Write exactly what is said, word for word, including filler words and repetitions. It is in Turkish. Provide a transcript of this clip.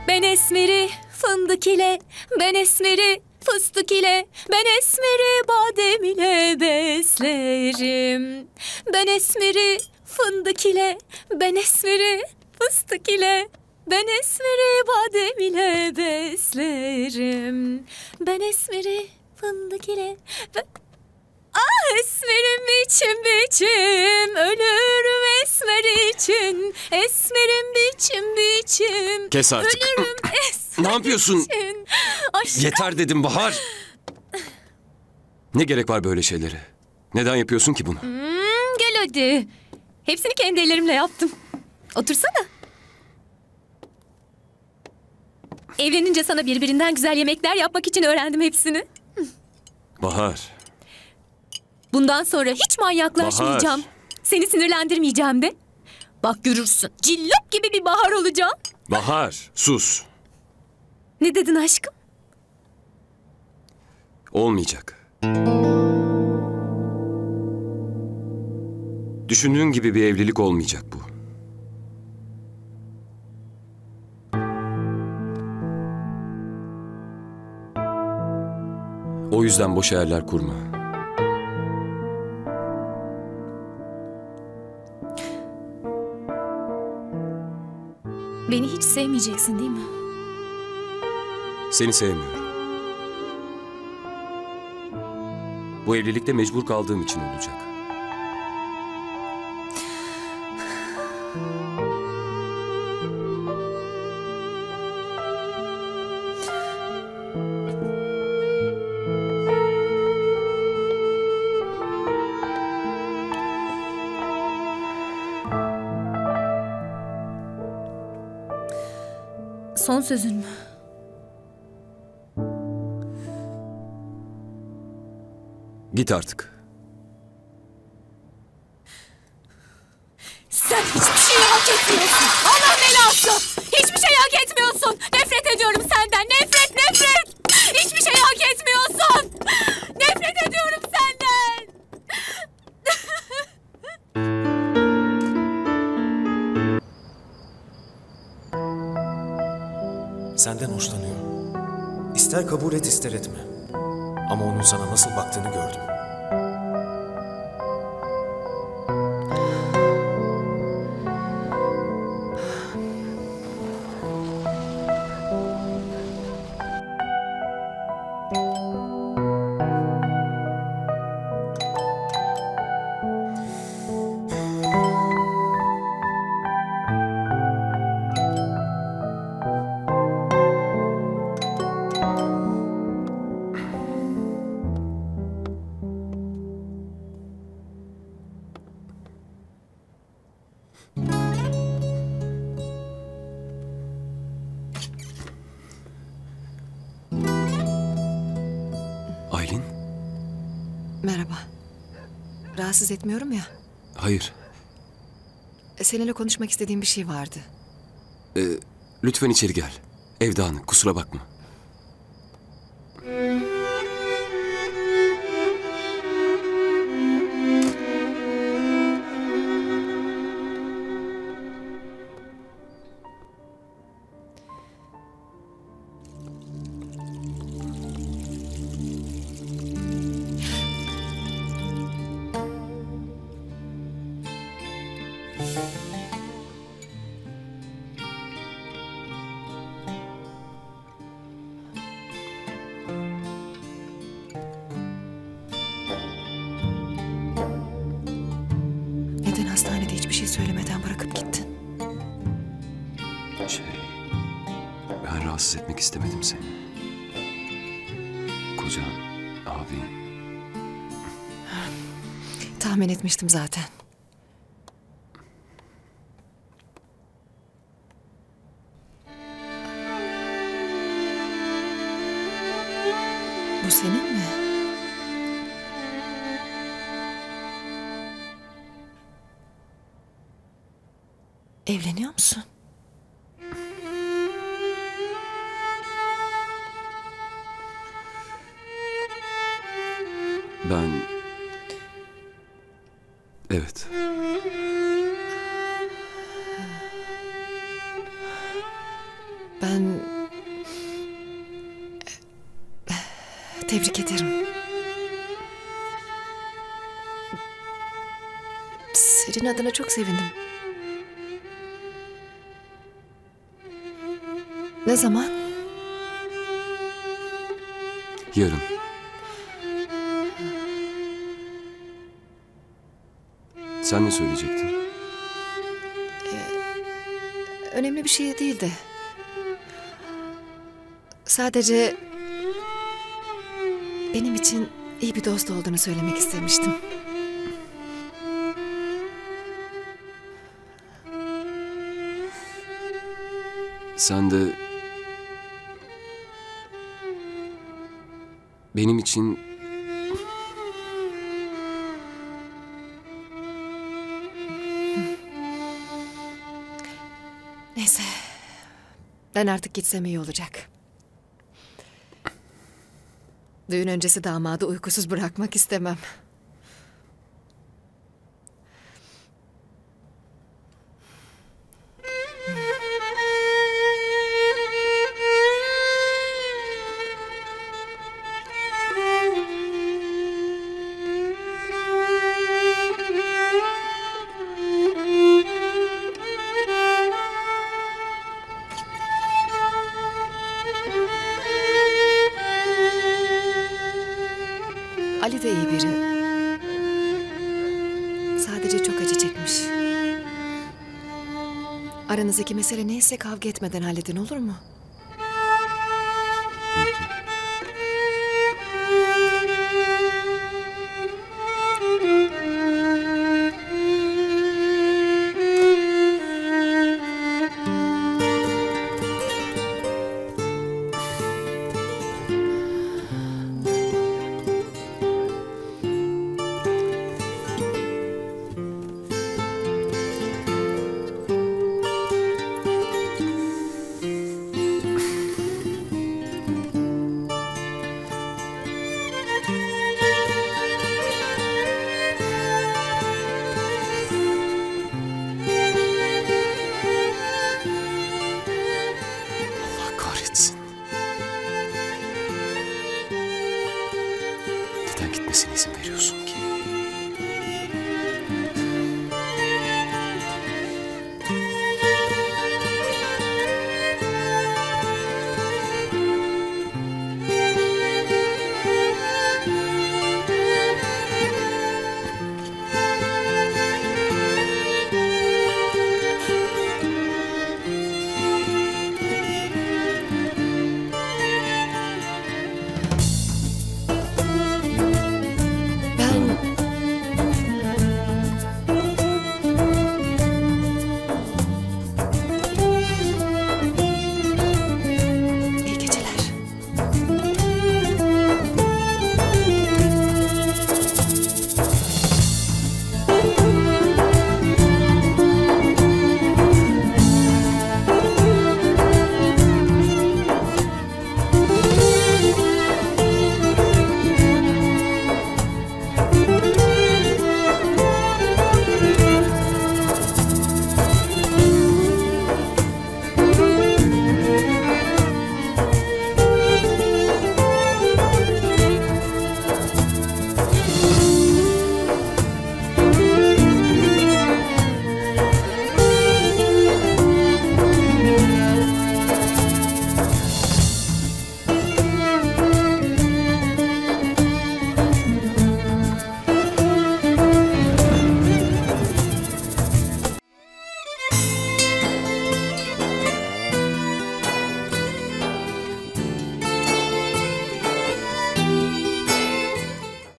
Ben esmeri fındık ile, ben esmeri fıstık ile, ben esmeri badem ile beslerim. Ben esmeri fındık ile, ben esmeri fıstık ile, ben esmeri badem ile beslerim. Ben esmeri fındık ile, ben... Ah esmerim biçim biçim, ölürüm esmer için. Esmerim biçim biçim, kes artık. Ölürüm esmer Ne yapıyorsun? için. Aşkım. Yeter dedim Bahar. Ne gerek var böyle şeylere? Neden yapıyorsun ki bunu? Hmm, gel hadi. Hepsini kendi ellerimle yaptım. Otursana. Evlenince sana birbirinden güzel yemekler yapmak için öğrendim hepsini. Bahar. Bundan sonra hiç manyaklaşmayacağım. Bahar. Seni sinirlendirmeyeceğim de. Bak görürsün. Cillop gibi bir Bahar olacağım. Bahar, sus. Ne dedin aşkım? Olmayacak. Düşündüğün gibi bir evlilik olmayacak bu. O yüzden boş hayaller kurma. Beni hiç sevmeyeceksin değil mi? Seni sevmiyorum. Bu evlilikte mecbur kaldığım için olacak. Son sözün mü? Git artık. Sen hiçbir şey hak etmiyorsun. Allah belası. Hiçbir şey hak etmiyorsun. Nefret ediyorum senden. Nefret, nefret. Hiçbir şey hak etmiyorsun. Nefret ediyorum senden. Senden hoşlanıyorum. İster kabul et ister etme. Ama onun sana nasıl baktığını gördüm. Aylin? Merhaba. Rahatsız etmiyorum ya. Hayır. Seninle konuşmak istediğim bir şey vardı. Ee, lütfen içeri gel. Ev dağınık, kusura bakma. Neden hastanede hiçbir şey söylemeden bırakıp gittin? Şey... Ben rahatsız etmek istemedim seni. Kocan, abin... Tahmin etmiştim zaten. Bu senin mi? Evleniyor musun? Ben... Evet. Ben... Tebrik ederim. Senin adına çok sevindim. Ne zaman? Yarın. Sen ne söyleyecektin? Önemli bir şey değildi. Sadece... benim için iyi bir dost olduğunu söylemek istemiştim. Sen de... benim için... Neyse. Ben artık gitsem iyi olacak. Düğün öncesi damadı uykusuz bırakmak istemem. Ali de iyi biri. Sadece çok acı çekmiş. Aranızdaki mesele neyse kavga etmeden halledin, olur mu? Allah kahretsin. Neden gitmesine izin